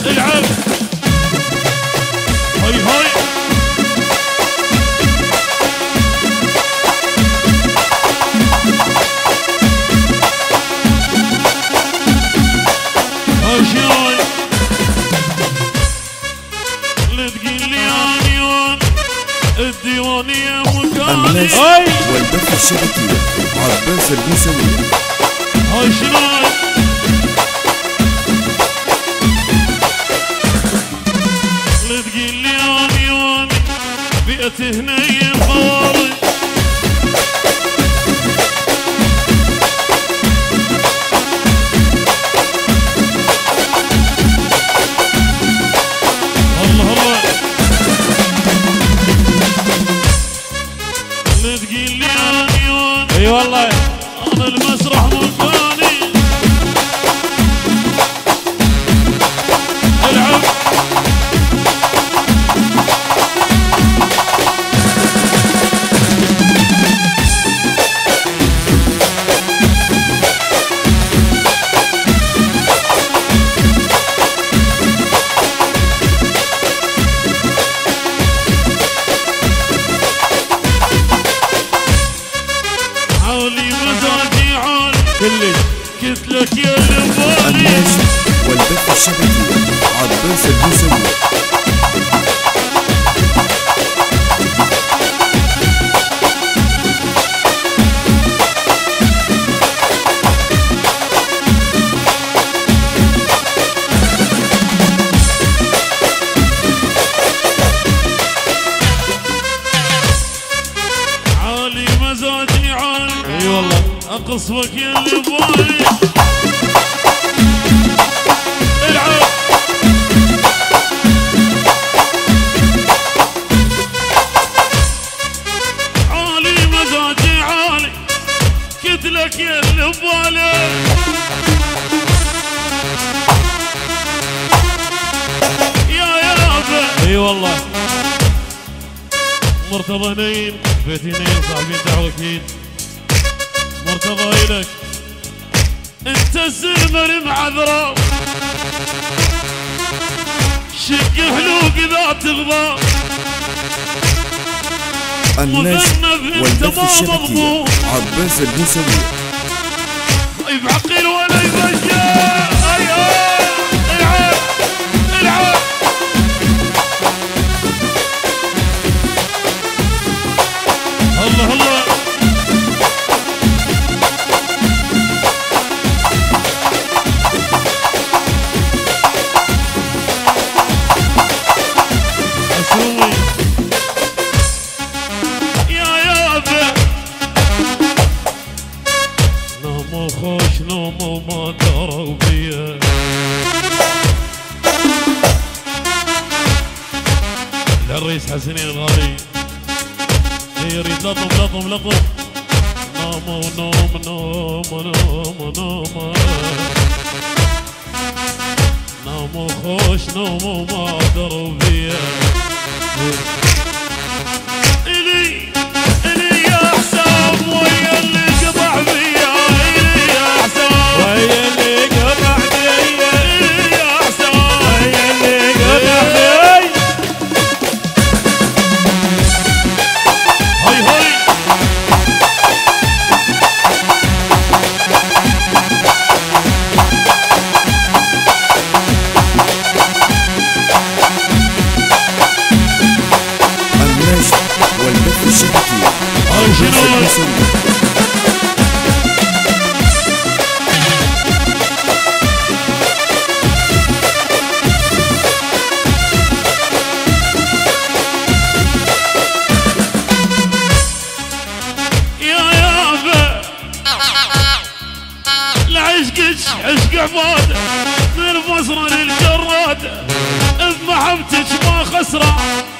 العب هاي هاي شلون لا تقول لي عاليون الديوانية مكاني والبث الشبكي عباس الموسوي هاي شلون لا تقول لي عاليون بيئة هنا يفارق اي والله انا المسرح مكاني العب قلت لك يا اللي والبث الشبكي عباس الموسوي عالي مزاجي عالي اي والله اقصفك يا اللي بالي العب عالي مزاجي عالي قلت لك يا اللي بالي يا يابا اي والله مرتضى نايم بيتي نايم صاحبي دعوة اكيد مرتضى إلك انت الزمر معذرة شق حلوق اذا تغضى النجم والبث الشبكي عباس الموسوي بعقل ولا يبشر العب العب الله الله خوش نوم وما دروا بيا للرئيس حسنين الغالي يريد لطم لطم لطم نوم ونوم نوم نوم نوم نوم خوش نوم وما دروا بيا إلي يا حسام ويا اللي قطع بيا ويا اللي قطع بيا يا حسام ويا اللي قطع بيا هاي هاي النجم والبث الشبكي هاي شنو عشق عباده من البصره للجراده بمحبتك ما خسران